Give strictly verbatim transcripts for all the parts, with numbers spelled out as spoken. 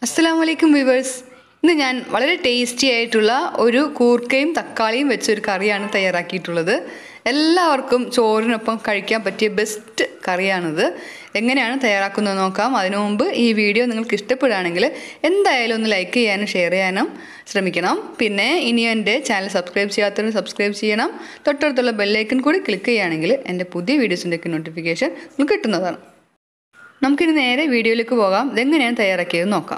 Assalamualaikum viewers. ഇന്ന് ഞാൻ വളരെ ടേസ്റ്റി ആയിട്ടുള്ള ഒരു കൂർക്കയും തക്കാളിയും വെച്ച ഒരു കറിയാണ് തയ്യാറാക്കിയിട്ടുള്ളത്. എല്ലാവർക്കും ചോറിനൊപ്പം കഴിക്കാൻ പറ്റിയ ബെസ്റ്റ് കറിയാണിത്. എങ്ങനെയാണ് തയ്യാറാക്കുന്നത് നോക്കാം. അതിനു മുമ്പ് ഈ വീഡിയോ നിങ്ങൾക്ക് ഇഷ്ടപ്പെടുകയാണെങ്കിൽ എന്തായാലും ഒന്ന് ലൈക്ക് ചെയ്യാനും ഷെയർ ചെയ്യാനും ശ്രമിക്കണം. പിന്നെ ഇനി എൻ്റെ ചാനൽ സബ്സ്ക്രൈബ് ചെയ്യാത്തവർ സബ്സ്ക്രൈബ് ചെയ്യണം. തൊട്ടടുത്തുള്ള ബെൽ ഐക്കൺ കൂടി ക്ലിക്ക് ചെയ്യുകയാണെങ്കിൽ എൻ്റെ പുതിയ വീഡിയോസിൻ്റെയൊക്കെ നോട്ടിഫിക്കേഷൻ നിങ്ങൾക്ക് കിട്ടുന്നതാണ്. നമുക്കിനി നേരെ വീഡിയോയിലേക്ക് പോകാം. ഇതെങ്ങനെയാണ് തയ്യാറാക്കിയത് നോക്കാം.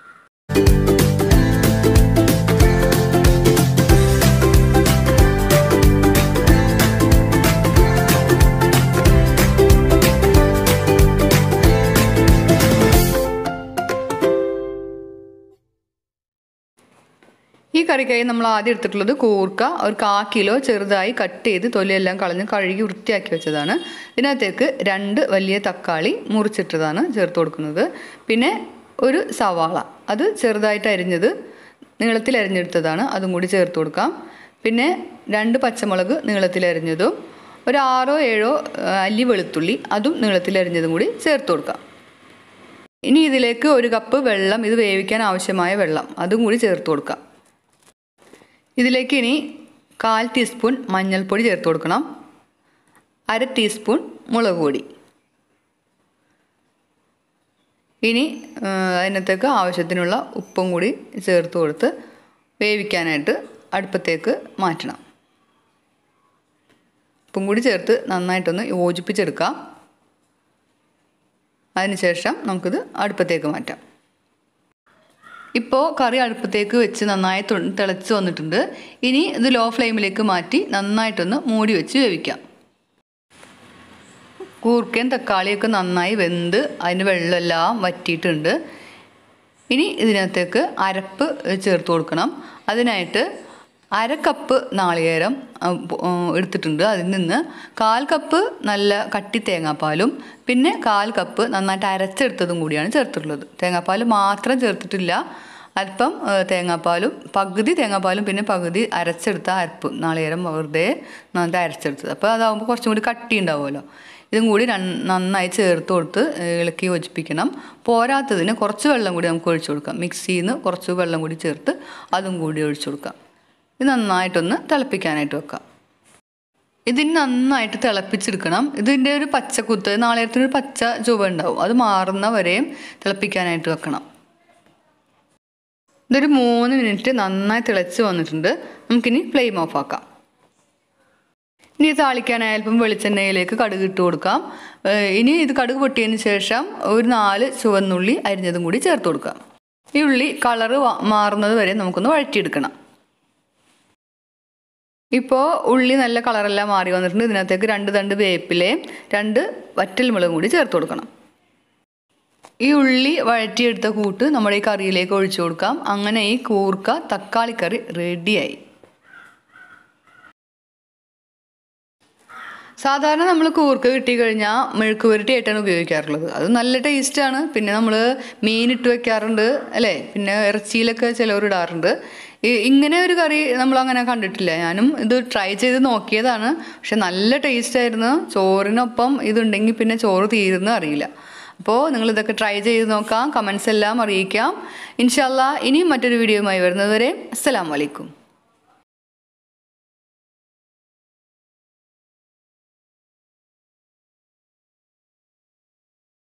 ഈ കറിക്കായി നമ്മൾ ആദ്യം എടുത്തിട്ടുള്ളത് കൂർക്ക ഒരു കാ കിലോ ചെറുതായി കട്ട് ചെയ്ത് തൊലിയെല്ലാം കളഞ്ഞ് കഴുകി വൃത്തിയാക്കി വെച്ചതാണ്. ഇതിനകത്തേക്ക് രണ്ട് വലിയ തക്കാളി മുറിച്ചിട്ടതാണ് ചേർത്ത് കൊടുക്കുന്നത്. പിന്നെ ഒരു സവാള അത് ചെറുതായിട്ട് അരിഞ്ഞത് നീളത്തിൽ അരിഞ്ഞെടുത്തതാണ്, അതും കൂടി ചേർത്ത് കൊടുക്കാം. പിന്നെ രണ്ട് പച്ചമുളക് നീളത്തിൽ അരിഞ്ഞതും ഒരു ആറോ ഏഴോ അല്ലി വെളുത്തുള്ളി അതും നീളത്തിൽ അരിഞ്ഞതും കൂടി ചേർത്ത് കൊടുക്കാം. ഇനി ഇതിലേക്ക് ഒരു കപ്പ് വെള്ളം, ഇത് വേവിക്കാൻ ആവശ്യമായ വെള്ളം അതും കൂടി ചേർത്ത് കൊടുക്കാം. ഇതിലേക്ക് ഇനി കാൽ ടീസ്പൂൺ മഞ്ഞൾപ്പൊടി ചേർത്ത് കൊടുക്കണം. അര ടീസ്പൂൺ മുളക് പൊടി. ഇനി അതിനകത്തേക്ക് ആവശ്യത്തിനുള്ള ഉപ്പും കൂടി ചേർത്ത് കൊടുത്ത് വേവിക്കാനായിട്ട് അടുപ്പത്തേക്ക് മാറ്റണം. ഉപ്പും കൂടി ചേർത്ത് നന്നായിട്ടൊന്ന് യോജിപ്പിച്ചെടുക്കാം. അതിനുശേഷം നമുക്കിത് അടുപ്പത്തേക്ക് മാറ്റാം. ഇപ്പോൾ കറി അടുപ്പത്തേക്ക് വെച്ച് നന്നായി തിളച്ച് വന്നിട്ടുണ്ട്. ഇനി ഇത് ലോ ഫ്ലെയിമിലേക്ക് മാറ്റി നന്നായിട്ടൊന്ന് മൂടി വെച്ച് വേവിക്കാം. കൂർക്കയും തക്കാളിയൊക്കെ നന്നായി വെന്ത് അതിൻ്റെ വെള്ളമെല്ലാം വറ്റിയിട്ടുണ്ട്. ഇനി ഇതിനകത്തേക്ക് അരപ്പ് ചേർത്ത് കൊടുക്കണം. അതിനായിട്ട് അര കപ്പ് നാളികേരം എടുത്തിട്ടുണ്ട്. അതിൽ നിന്ന് കാൽ കപ്പ് നല്ല കട്ടി തേങ്ങാപ്പാലും പിന്നെ കാൽ കപ്പ് നന്നായിട്ട് അരച്ചെടുത്തതും കൂടിയാണ് ചേർത്തിട്ടുള്ളത്. തേങ്ങാപ്പാൽ മാത്രം ചേർത്തിട്ടില്ല, അല്പം തേങ്ങാപ്പാലും പകുതി തേങ്ങാപ്പാലും പിന്നെ പകുതി അരച്ചെടുത്ത അരപ്പ് നാളികേരം വെറുതെ നന്നായിട്ട് അരച്ചെടുത്തത്. അപ്പോൾ അതാകുമ്പോൾ കുറച്ചും കൂടി കട്ടി ഉണ്ടാവുമല്ലോ. ഇതും കൂടി നന്നായി ചേർത്ത് കൊടുത്ത് ഇളക്കി യോജിപ്പിക്കണം. പോരാത്തതിന് കുറച്ച് വെള്ളം കൂടി നമുക്ക് ഒഴിച്ചു കൊടുക്കാം. മിക്സിയിൽ നിന്ന് കുറച്ച് വെള്ളം കൂടി ചേർത്ത് അതും കൂടി ഒഴിച്ചു കൊടുക്കാം. ഇത് നന്നായിട്ടൊന്ന് തിളപ്പിക്കാനായിട്ട് വെക്കാം. ഇതിന് നന്നായിട്ട് തിളപ്പിച്ചെടുക്കണം. ഇതിൻ്റെ ഒരു പച്ചക്കുത്ത് നാളികേരത്തിനൊരു പച്ച ചുവ ഉണ്ടാവും, അത് മാറുന്ന വരെയും തിളപ്പിക്കാനായിട്ട് വെക്കണം. ഇതൊരു മൂന്ന് മിനിറ്റ് നന്നായി തിളച്ച് വന്നിട്ടുണ്ട്. നമുക്കിനി ഫ്ലെയിം ഓഫ് ആക്കാം. ഇനി താളിക്കാനായി അല്പം വെളിച്ചെണ്ണയിലേക്ക് കടുക് ഇട്ട് കൊടുക്കാം. ഇനി ഇത് കടുക് പൊട്ടിയതിന് ശേഷം ഒരു നാല് ചുവന്നുള്ളി അരിഞ്ഞതും കൂടി ചേർത്ത് കൊടുക്കാം. ഈ ഉള്ളി കളറ് മാറുന്നത് വരെ നമുക്കൊന്ന് വഴറ്റിയെടുക്കണം. ഇപ്പോൾ ഉള്ളി നല്ല കളറെല്ലാം മാറി വന്നിട്ടുണ്ട്. ഇതിനകത്തേക്ക് രണ്ട് തണ്ട് വേപ്പിലയും രണ്ട് വറ്റൽ മുളകും കൂടി ചേർത്ത് കൊടുക്കണം. ഈ ഉള്ളി വഴറ്റിയെടുത്ത കൂട്ട് നമ്മുടെ ഈ കറിയിലേക്ക് ഒഴിച്ചു കൊടുക്കാം. അങ്ങനെ ഈ കൂർക്ക തക്കാളി കറി റെഡിയായി. സാധാരണ നമ്മൾ കൂർക്ക കിട്ടിക്കഴിഞ്ഞാൽ മെഴുക്ക് പുരട്ടിയായിട്ടാണ് ഉപയോഗിക്കാറുള്ളത്. അത് നല്ല ടേസ്റ്റാണ്. പിന്നെ നമ്മൾ മീനിട്ട് വെക്കാറുണ്ട് അല്ലേ, പിന്നെ ഇറച്ചിയിലൊക്കെ ചിലവർ ഇടാറുണ്ട്. ഇങ്ങനെ ഒരു കറി നമ്മളങ്ങനെ കണ്ടിട്ടില്ല. ഞാനും ഇത് ട്രൈ ചെയ്ത് നോക്കിയതാണ്, പക്ഷെ നല്ല ടേസ്റ്റായിരുന്നു. ചോറിനൊപ്പം ഇതുണ്ടെങ്കിൽ പിന്നെ ചോറ് തീരുന്ന അറിയില്ല. അപ്പോൾ നിങ്ങളിതൊക്കെ ട്രൈ ചെയ്ത് നോക്കാം, കമൻസ് എല്ലാം അറിയിക്കാം. ഇൻഷാ അല്ലാഹ് ഇനിയും മറ്റൊരു വീഡിയോയുമായി വരുന്നതുവരെ അസ്സലാമു അലൈക്കും.